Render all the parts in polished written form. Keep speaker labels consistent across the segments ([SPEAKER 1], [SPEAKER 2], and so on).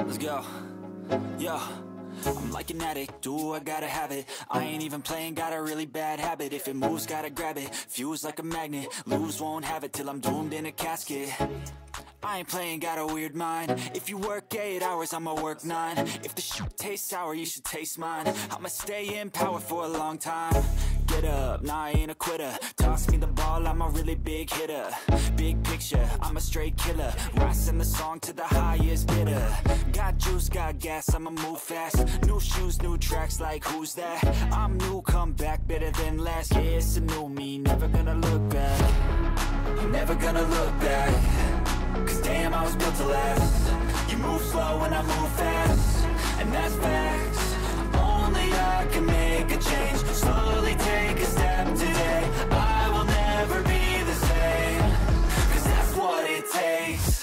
[SPEAKER 1] Let's go. Yo, I'm like an addict, do I gotta have it. I ain't even playing, got a really bad habit. If it moves, gotta grab it, fuse like a magnet. Lose, won't have it till I'm doomed in a casket. I ain't playing, got a weird mind. If you work 8 hours, I'ma work 9. If the shoot tastes sour, you should taste mine. I'ma stay in power for a long time. Get up, nah, I ain't a quitter. Toss me the ball, I'm a really big hitter. Big picture, I'm a straight killer. Rising the song to the highest bidder. Got juice, got gas, I'ma move fast. New shoes, new tracks, like who's that? I'm new, come back, better than last. Yeah, it's a new me, never gonna look back. Never gonna look back. Cause damn, I was built to last. You move slow and I move fast, and that's facts. Only I can make a change. Slowly take a step today. I will never be the same. Cause that's what it takes.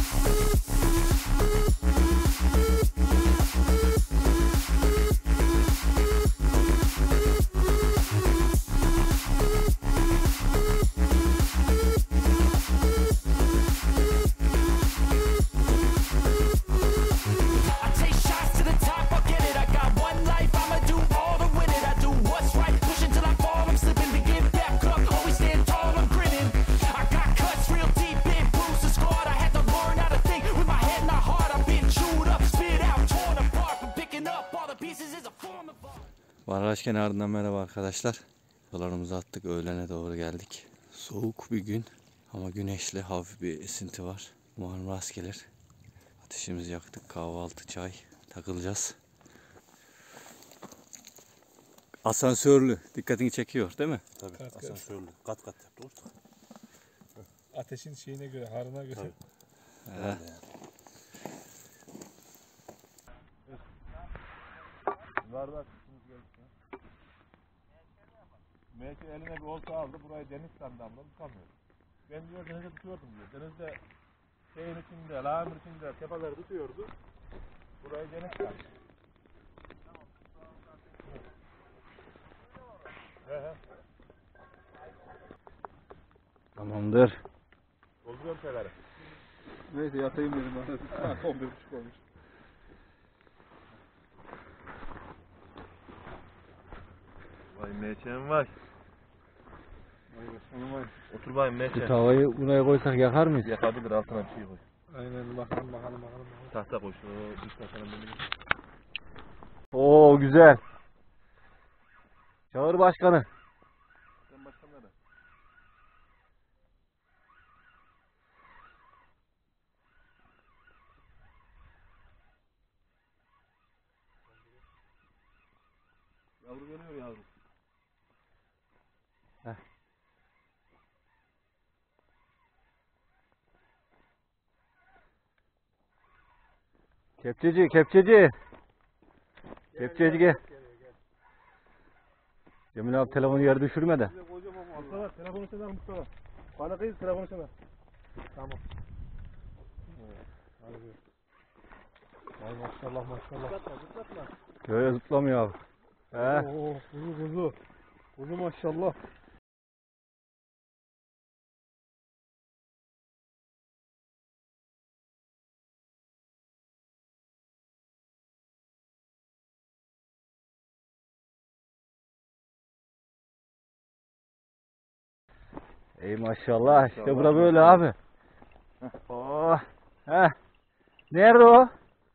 [SPEAKER 2] Baraj kenarından merhaba arkadaşlar. Yollarımızı attık, öğlene doğru geldik. Soğuk bir gün ama güneşli, hafif bir esinti var. Umarım rast gelir. Ateşimizi yaktık, kahvaltı, çay, takılacağız. Asansörlü, dikkatini çekiyor değil mi?
[SPEAKER 3] Tabii, asansörlü. Kat kat yaptı ortak.
[SPEAKER 4] Ateşin şeyine göre, harına göre.
[SPEAKER 3] Yani. Var. Belki eline bir olta aldı, burayı deniz sandalına tutamıyor. Ben diyor denize tutuyordum diyor. Denizde şeyin içinde, lağımın içinde tepeleri tutuyordu. Burayı deniz sandı. He.
[SPEAKER 2] Tamamdır.
[SPEAKER 3] Dolduruyorum şeyleri.
[SPEAKER 4] Neyse yatayım dedim ben. 11.30 olmuş.
[SPEAKER 3] Vay meçem vay.
[SPEAKER 4] Vay.
[SPEAKER 3] Otur bayım meçem.
[SPEAKER 2] Bu tavayı buraya koysak yakar mıyız?
[SPEAKER 3] Yakabilir, altına bir şey koy.
[SPEAKER 4] Aynen bakalım.
[SPEAKER 3] Tahta koy şu üst tahtanın benim.
[SPEAKER 2] Oo güzel. Çağır başkanı.
[SPEAKER 3] Sen başkan nerede? Yavru geliyor yavru.
[SPEAKER 2] Heh. Kepçeci. Kepçeci gel. Cemil abi telefonu yere düşürme de.
[SPEAKER 3] Mustafa telefonu sen al Mustafa. Bana kıyız telefonu sen al.
[SPEAKER 4] Tamam. Vay maşallah.
[SPEAKER 3] Zıplatma.
[SPEAKER 2] Böyle zıplamıyor abi. He.
[SPEAKER 4] Oo, kuzu. Kuzu maşallah.
[SPEAKER 2] Ey maşallah. İşte bura böyle abi. Oh. Heh. Nerede o?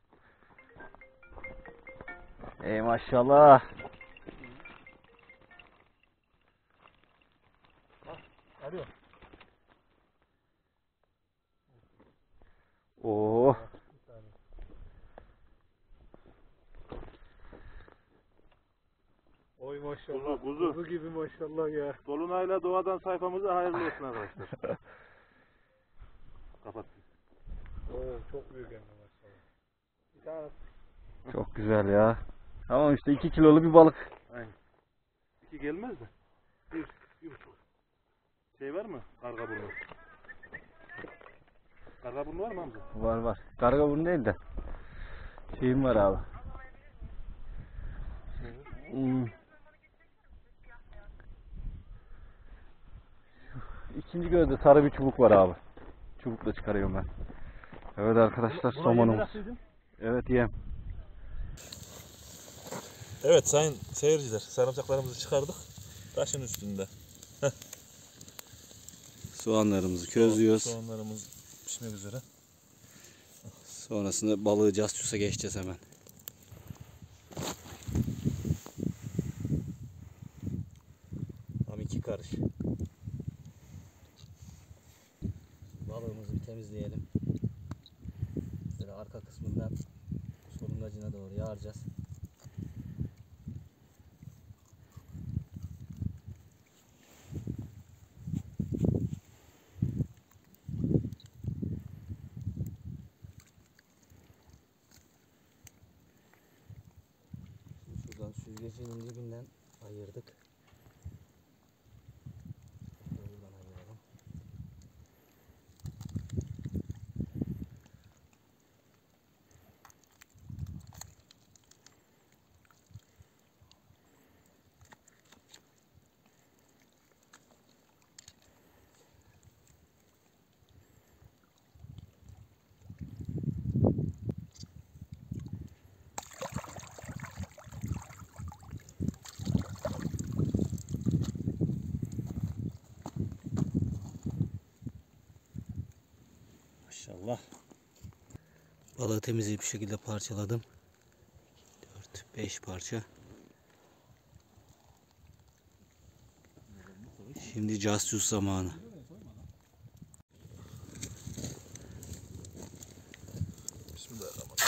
[SPEAKER 2] Ey maşallah.
[SPEAKER 3] Arıyor.
[SPEAKER 2] Oo.
[SPEAKER 4] Oy maşallah.
[SPEAKER 3] Kuzu
[SPEAKER 4] gibi maşallah ya.
[SPEAKER 3] Dolunayla doğadan sayfamıza hayırlı olsun arkadaşlar. Kapat.
[SPEAKER 4] Oo, çok büyük hem de maşallah. Bir tane.
[SPEAKER 2] Çok güzel ya. Tamam işte 2 kilolu bir balık.
[SPEAKER 3] Aynen. 2 gelmez de. 1,5. Şey var mı? Karga burnu. Karga burnu var mı Hamza?
[SPEAKER 2] Var. Karga burnu değil de. Şeyim var abi. İkinci gözde sarı bir çubuk var abi. Çubukla çıkarıyorum ben. Evet arkadaşlar, somonumuz. Evet yem.
[SPEAKER 3] Evet sayın seyirciler, sarımsaklarımızı çıkardık. Taşın üstünde.
[SPEAKER 2] Soğanlarımızı közlüyoruz.
[SPEAKER 3] Soğanlarımız pişmek üzere.
[SPEAKER 2] Sonrasında balığı cascusa geçeceğiz hemen. Tam 2 karış. Balığımızı bir temizleyelim. Böyle arka kısmından solungacına doğru yağaracağız. Şuradan süzgecinin dibinden ayırdık. Buradan ayıralım. Maşallah. Balığı temizleyip bu şekilde parçaladım. 4-5 parça. Şimdi cascus zamanı.
[SPEAKER 3] Bismillahirrahmanirrahim.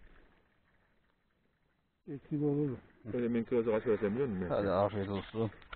[SPEAKER 4] Eski olur.
[SPEAKER 3] Böyle minki olsa kaç versem biliyor musun?
[SPEAKER 2] Hadi afiyet olsun.